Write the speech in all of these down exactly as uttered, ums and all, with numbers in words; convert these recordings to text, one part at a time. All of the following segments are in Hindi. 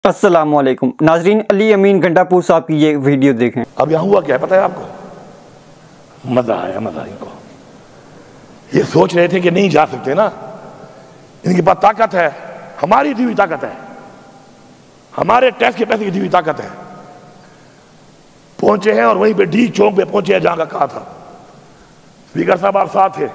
अस्सलामुअलैकुम नाजरीन, अली अमीन गंडापुर साहब की ये वीडियो देखें। अब यहाँ हुआ क्या है पता है आपको? मजा आया, मजा इनको। ये सोच रहे थे कि नहीं जा सकते ना, इनके पास ताकत है, हमारी दी हुई ताकत है, हमारे टैक्स के पैसे की दी हुई ताकत है। पहुंचे हैं और वहीं पे डी चौक पे पहुंचे हैं जहां का कहा था। स्पीकर साहब आप साथ थे।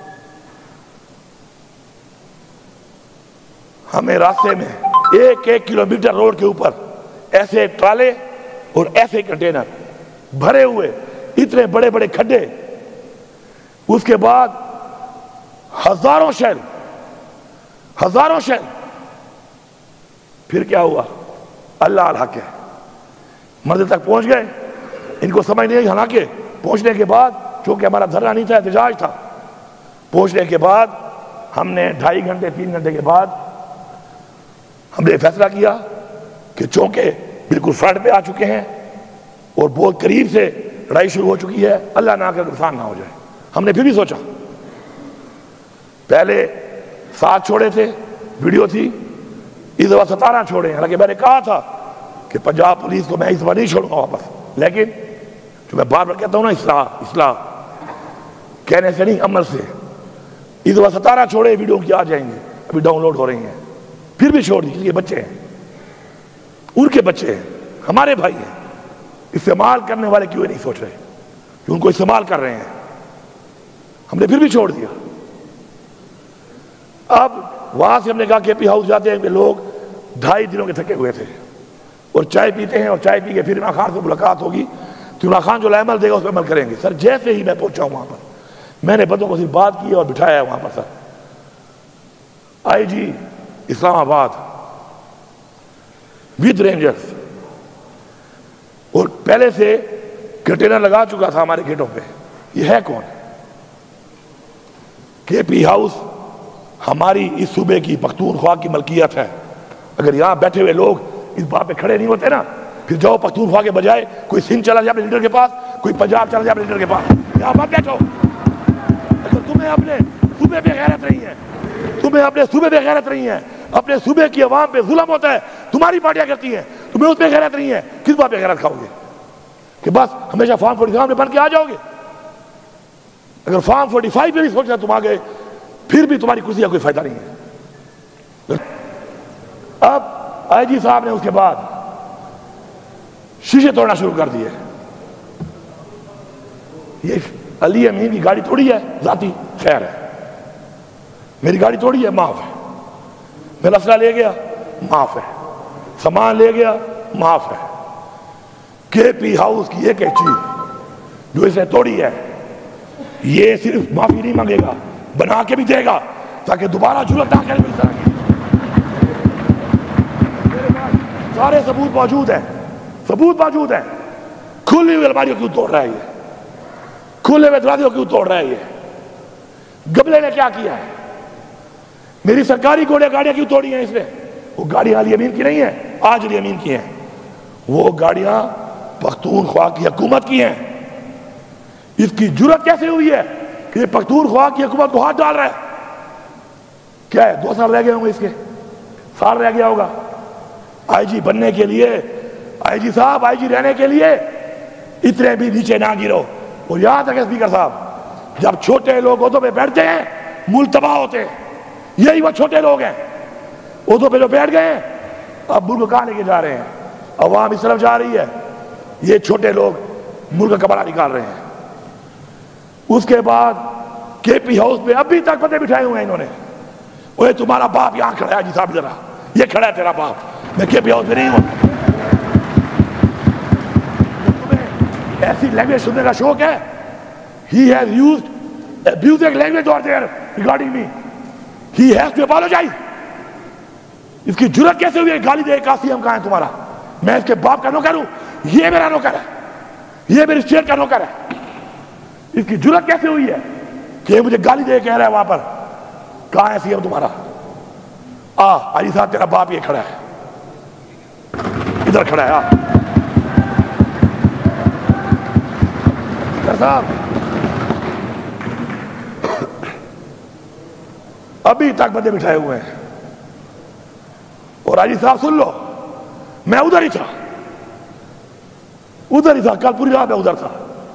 हमें रास्ते में एक एक किलोमीटर रोड के ऊपर ऐसे ट्राले और ऐसे कंटेनर भरे हुए, इतने बड़े बड़े खड्डे, उसके बाद हजारों शेल, हजारों शेल। फिर क्या हुआ? अल्लाह अल हक है, मंजिल तक पहुंच गए। इनको समझ नहीं आई, हालांकि पहुंचने के बाद, चूंकि हमारा धरना नहीं था, एहतजाज था, पहुंचने के बाद हमने ढाई घंटे तीन घंटे के बाद हमने फैसला किया कि चौके बिल्कुल फ्रंट पे आ चुके हैं और बहुत करीब से लड़ाई शुरू हो चुकी है, अल्लाह ना करे नुकसान ना हो जाए। हमने फिर भी सोचा, पहले सात छोड़े थे, वीडियो थी, इस दफा सतारह छोड़े। हालांकि मैंने कहा था कि पंजाब पुलिस को मैं इस बार नहीं छोड़ूंगा वापस, लेकिन जो मैं बार बार कहता हूं ना, इस्लाह इस्लाह कहने से नहीं, अमल से। इस दफा सतारह छोड़े, वीडियो की आ जाएंगे, अभी डाउनलोड हो रही हैं। फिर भी छोड़ दी, किसके बच्चे हैं, उनके बच्चे हैं, हमारे भाई हैं। इस्तेमाल करने वाले क्यों नहीं सोच रहे कि उनको इस्तेमाल कर रहे हैं? हमने फिर भी छोड़ दिया। अब वहां से हमने कहा के पी हाउस जाते हैं कि लोग ढाई दिनों के थके हुए थे और चाय पीते हैं, और चाय पी के फिर इमरान खान से मुलाकात होगी तो इमरान खान जो अमल देगा उस पर अमल करेंगे। सर जैसे ही मैं पहुंचा वहां पर, मैंने बंदों को सिर्फ बात की और बिठाया वहां पर। Sir I G Islamabad with rangers, और पहले से कंटेनर लगा चुका था हमारे गेटों पे। ये है कौन? के पी हाउस हमारी इस सूबे की पख्तूनख्वा की मलकियत है। अगर यहां बैठे हुए लोग इस बात पे खड़े नहीं होते ना, फिर जाओ पख्तूनख्वा के बजाय कोई सिंध चला जाए अपने लीडर के पास, कोई पंजाब चला जाए अपने लीडर के पास, यहां मत बैठो। अगर तुम्हें अपने सूबे पे गैरत नहीं है, तुम्हें अपने सूबे पे गैरत नहीं है, अपने सूबे की आवाम पे जुल्म होता है, तुम्हारी पार्टियां करती हैं, तुम्हें उसमें गैरत नहीं है, किस बात पे गैरत खाओगे? कि बस हमेशा फॉर्म फोर्टी फाइव में बन के आ जाओगे? अगर फॉर्म फोर्टी फाइव पे भी सोचना तुम आ गए, फिर भी तुम्हारी कुर्सी का कोई फायदा नहीं है। अब आई जी साहब ने उसके बाद शीशे तोड़ना शुरू कर दिए। ये अली अमीन की गाड़ी थोड़ी है जाती, खैर है, मेरी गाड़ी थोड़ी है, माफ है। मेरा असला ले गया, माफ है, सामान ले गया, माफ है। के पी हाउस की एक एक चीज जो इसने तोड़ी है, ये सिर्फ माफी नहीं मांगेगा, बना के भी देगा ताकि दोबारा जरूरत ना करे। सारे सबूत मौजूद है, सबूत मौजूद है। खुली हुई अलमारियों क्यों तोड़ रहा है ये? खुले हुए दरवाजे क्यों तोड़ रहा है ये? गबले ने क्या किया है? मेरी सरकारी घोड़े गाड़ियां क्यों तोड़ी हैं इसने? वो गाड़ियां अली अमीन की नहीं है, आज अली अमीन की हैं। वो गाड़ियां पख्तूनख्वा की हुकूमत की हैं। इसकी जुर्रत कैसे हुई है कि पख्तूनख्वा की हुकूमत को हाथ डाल रहा है? क्या है, दो साल रह गए होंगे इसके, साल रह गया होगा आईजी बनने के लिए। आईजी साहब, आईजी रहने के लिए इतने भी नीचे ना गिरो। और यहां तक स्पीकर साहब, जब छोटे लोग ओहदों पे बैठते हैं, मुल्क तबाह होते हैं। यही वो छोटे लोग हैं ओहदों पे जो बैठ गए हैं, अब मुल्क कहां लेके जा रहे हैं? अवाम इस तरफ जा रही है, ये छोटे लोग मुल्क का कपड़ा निकाल रहे हैं। उसके बाद के पी हाउस पे अभी तक बंदे बिठाए हुए हैं इन्होंने। ओए तुम्हारा बाप यहां खड़ा है जी साहब, जरा ये खड़ा है तेरा बाप, मैं के पी हाउस में नहीं हूं। तुम्हें ऐसी लैंग्वेज सुनने का शौक है? He has used abusive language और there regarding me, he has to apologise. इसकी जुर्रत कैसे हुई है गाली दे? कासिम कहां है तुम्हारा? मैं इसके बाप का नौकर हूं, ये मेरा नौकर है, ये मेरे स्टेट का नौकर है। इसकी जुर्रत कैसे हुई है कि मुझे गाली दे कह रहा है वहां पर? कहां है सीएम तुम्हारा? आ अली साहब, तेरा बाप ये खड़ा है, इधर खड़ा है। आ साहब, अभी तक बंदे बिठाए हुए हैं। और आजी साहब सुन लो, मैं उधर ही था, उधर ही था, कल पूरी रात मैं उधर था।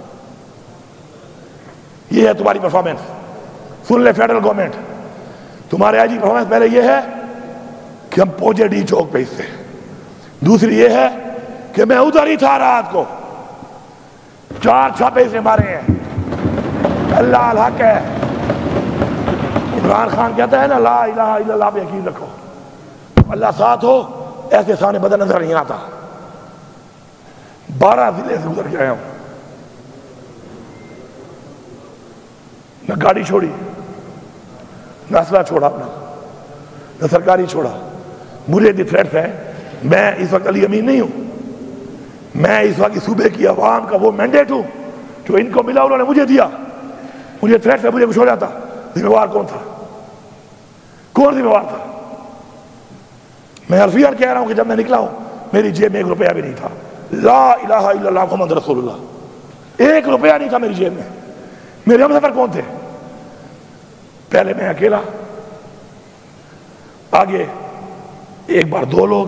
ये है तुम्हारी परफॉर्मेंस। सुन ले फेडरल गवर्नमेंट, तुम्हारे आईजी परफॉर्मेंस पहले ये है कि हम पहुंचे डी चौक पे इससे, दूसरी ये है कि मैं उधर ही था रात को, चार छापे से मारे हैं। अल्लाह अल हक है। इमरान खान कहता है ना, ला इलाहा इल्लल्लाह पे यकीन रखो, अल्लाह साथ हो, ऐसे सामने बदन नजर नहीं आता। बारह जिले से गुजर के आया हूं, न गाड़ी छोड़ी, न असला छोड़ा अपना, न सरकारी छोड़ा। मुझे दी थ्रेट्स है। मैं इस वक्त अली अमीन नहीं हूं, मैं इस वक्त सूबे की आवाम का वो मैंडेट हूं जो इनको मिला, उन्होंने मुझे दिया। मुझे थ्रेट्स है, मुझे कुछ हो जाता, जिम्मेवार कौन था? कौन जिम्मेवार था? मैं अल्फियन कह रहा हूं कि जब मैं निकला हूं मेरी जेब में एक रुपया भी नहीं था। ला इलाहा इल्लल्लाह मुहम्मद रसूलुल्लाह, एक रुपया नहीं था मेरी जेब में। मेरे हम सफर कौन थे? पहले मैं अकेला, आगे एक बार दो लोग,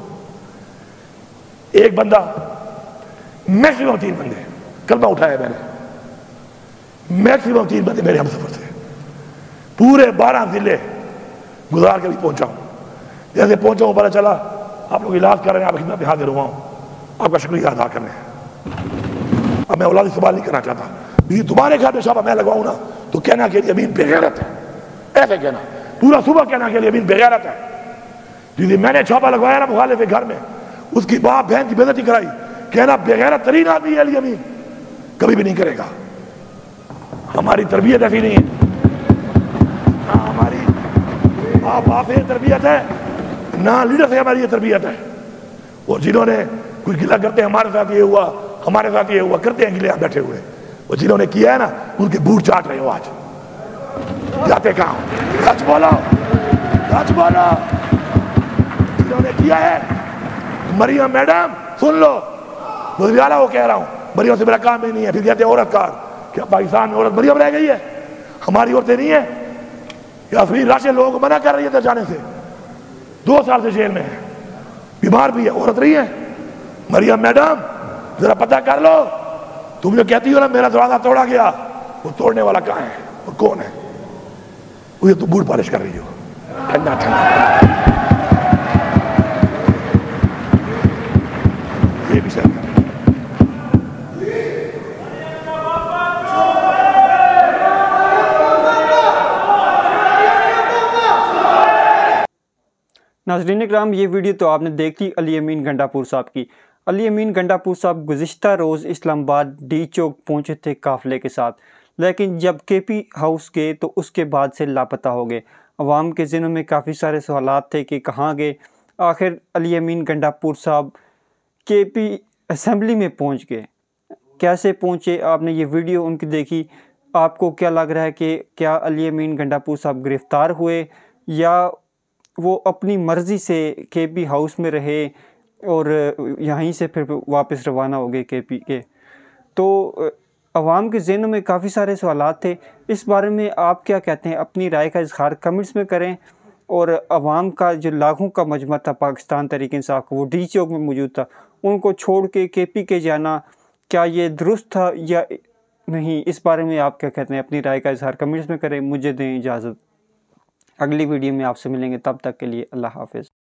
एक बंदा, मैक्सिमम तीन बंदे। कलमा उठाया मैंने, मैक्सिमम तीन बंदे मेरे हम सफर थे। पूरे बारह जिले गुजार के भी पहुंचा हूं। जैसे पहुंचा हूं पता चला आप लोग इलाज कर रहे हैं, आप खिदमत में हाजिर हुआ हूं, आपका शुक्रिया अदा करने। अब मैं औलादी सवाल नहीं करना चाहता, लेकिन तुम्हारे घर में शाबा मैं लगाऊं ना तो कहना के लिए अमीन बेगैरत है, ऐसे कहना, पूरा सुबह कहना के लिए अमीन बेगैरत है। यदि मैंने छापा लगवाया ना मुखालिफ के घर में, उसकी बाप बहन की बेइज्जती कराई, कहना बेगैरत तरीन आदमी है अली अमीन, कभी भी नहीं करेगा। हमारी तरबियत ऐसी नहीं है, ना हमारी आप आप तरबियत है, ना लीडर से हमारी ये तरबियत है। और जिन्होंने कुछ गिला करते हैं, हमारे साथ ये हुआ, हमारे साथ ये हुआ, करते हैं गिले आप बैठे हुए, और जिन्होंने किया है ना उनके बूट चाट रहे हो आज। जाते कहां? सच बोलो, सच बोलो। जिन्होंने किया है, मरियम मैडम सुन लो, मुझे आला वो कह रहा हूं, मरियम से मेरा काम ही नहीं है। फिर कहते हैं औरत कार, क्या पाकिस्तान में औरत मरियम रह गई है? हमारी औरतें नहीं है? या फिर राशन लोगों को मना कर रही है जाने से, दो साल से जेल में है, बीमार भी है, औरत रही है मरियम मैडम? जरा पता कर लो। तुम जो कहती हो ना मेरा दरवाजा तोड़ा गया, वो तोड़ने वाला कहां है और कौन है? वो ये तो बूट पालिश कर रही हो, ठंडा ठंडा। ये भी सही। नाज़रीन इकराम, ये वीडियो तो आपने देख ली अली अमीन गंडापुर साहब की। अली अमीन गंडापुर साहब गुज़िश्ता रोज़ इस्लामाबाद डी चौक पहुँचे थे काफ़िले के साथ, लेकिन जब के पी हाउस गए तो उसके बाद से लापता हो गए। अवाम के ज़हनों में काफ़ी सारे सवालात थे कि कहाँ गए। आखिर अली अमीन गंडापुर साहब के पी असम्बली में पहुँच गए, कैसे पहुँचे? आपने ये वीडियो उनकी देखी, आपको क्या लग रहा है कि क्या अली अमीन गंडापुर साहब गिरफ़्तार हुए या वो अपनी मर्ज़ी से के पी हाउस में रहे और यहीं से फिर वापस रवाना हो गए के पी के? तो अवाम के ज़हनों में काफ़ी सारे सवालात थे। इस बारे में आप क्या कहते हैं? अपनी राय का इज़हार कमेंट्स में करें। और अवाम का जो लाखों का मजमा था पाकिस्तान तहरीक इंसाफ का, वो डी चौक में मौजूद था, उनको छोड़ के के पी के जाना क्या ये दुरुस्त था या नहीं? इस बारे में आप क्या कहते हैं? अपनी राय का इज़हार कमेंट्स में करें। मुझे दें इजाज़त, अगली वीडियो में आपसे मिलेंगे, तब तक के लिए अल्लाह हाफ़िज़।